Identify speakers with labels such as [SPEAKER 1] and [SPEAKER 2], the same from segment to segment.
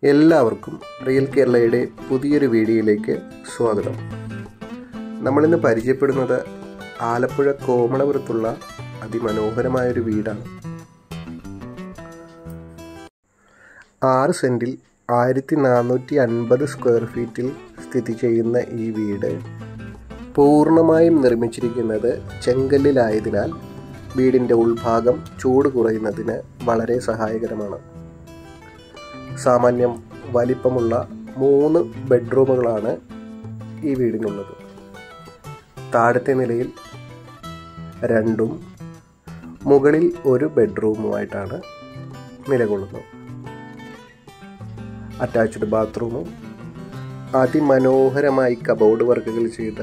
[SPEAKER 1] എല്ലാവർക്കും റിയൽ കേരളയുടെ പുതിയൊരു വീഡിയോയിലേക്ക് സ്വാഗതം. നമ്മളിന്ന് പരിചയപ്പെടുന്നത് ആലപ്പുഴ കോമളപുരത്തുള്ള അതിമനോഹരമായൊരു വീടാണ്. 6 സെൻറ്റിൽ 1450 സ്ക്വയർ ഫീറ്റിൽ സ്ഥിതി ചെയ്യുന്ന ഈ വീട് പൂർണ്ണമായും നിർമ്മിച്ചിരിക്കുന്നത് ചെങ്കല്ലിലായതിനാൽ വീടിൻ്റെ ഉൾഭാഗം ചൂട് കുറയുന്നതിന് വളരെ സഹായകരമാണ്. സാമാന്യം വലിപ്പമുള്ള 3 ബെഡ്റൂമുകളാണ് ഈ വീടിനുള്ളത്. താഴത്തെ നിലയിൽ 2 മുകളിൽ 1 ബെഡ്റൂമുമായിട്ടാണ് നിലകൊള്ളുന്നത്. അറ്റാച്ച്ഡ് ബാത്റൂമും അതിമനോഹരമായി കബോർഡ് വർക്കുകൾ ചെയ്ത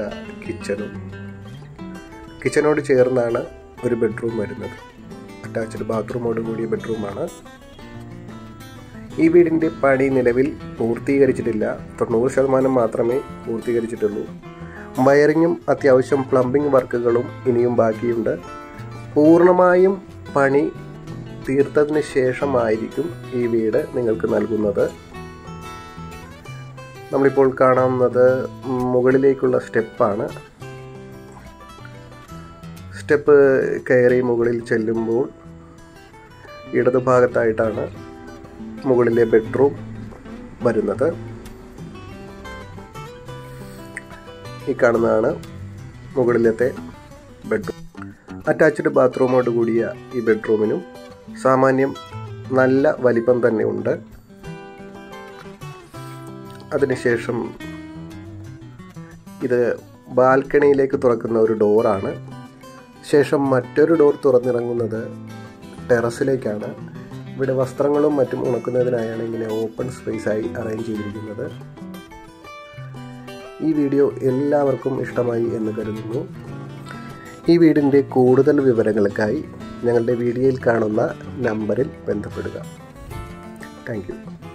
[SPEAKER 1] കിച്ചനോട് ചേർന്നാണ് ഒരു ബെഡ്റൂം വരുന്നത്. അറ്റാച്ച്ഡ് ബാത്റൂമോട് കൂടിയ ബെഡ്റൂമാണ്. ഈ വീടിൻ്റെ പണി നിലവിൽ പൂർത്തീകരിച്ചിട്ടില്ല. 90% മാത്രമേ പൂർത്തീകരിച്ചിട്ടുള്ളൂ. വയറിങ്ങും അത്യാവശ്യം പ്ലംബിംഗ് വർക്കുകളും ഇനിയും ബാക്കിയുണ്ട്. പൂർണ്ണമായും പണി തീർത്തതിന് ശേഷമായിരിക്കും ഈ വീട് നിങ്ങൾക്ക് നൽകുന്നത്. നമ്മളിപ്പോൾ കാണാവുന്നത് മുകളിലേക്കുള്ള സ്റ്റെപ്പാണ്. സ്റ്റെപ്പ് കയറി മുകളിൽ ചെല്ലുമ്പോൾ ഇടതുഭാഗത്തായിട്ടാണ് മുകളിലെ ബെഡ്റൂം വരുന്നത്. ഈ കാണുന്നതാണ് മുകളിലത്തെ ബെഡ്റൂം. അറ്റാച്ച്ഡ് ബാത്റൂമോട് കൂടിയ ഈ ബെഡ്റൂമിനും സാമാന്യം നല്ല വലിപ്പം തന്നെ ഉണ്ട്. അതിനുശേഷം ഇത് ബാൽക്കണിയിലേക്ക് തുറക്കുന്ന ഒരു ഡോറാണ്. ശേഷം മറ്റൊരു ഡോർ തുറന്നിറങ്ങുന്നത് ടെറസിലേക്കാണ്. ഇവിടെ വസ്ത്രങ്ങളും മറ്റും ഉണക്കുന്നതിനായാണ് ഇങ്ങനെ ഓപ്പൺ സ്പേസായി അറേഞ്ച് ചെയ്തിരിക്കുന്നത്. ഈ വീഡിയോ എല്ലാവർക്കും ഇഷ്ടമായി എന്ന് കരുതുന്നു. ഈ വീടിൻ്റെ കൂടുതൽ വിവരങ്ങൾക്കായി ഞങ്ങളുടെ വീഡിയോയിൽ കാണുന്ന നമ്പറിൽ ബന്ധപ്പെടുക. Thank U.